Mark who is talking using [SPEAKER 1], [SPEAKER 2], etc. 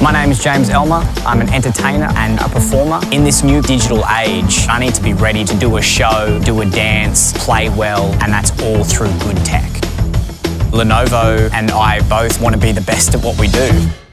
[SPEAKER 1] My name is James Elmer. I'm an entertainer and a performer. In this new digital age, I need to be ready to do a show, do a dance, play well, and that's all through good tech. Lenovo and I both want to be the best at what we do.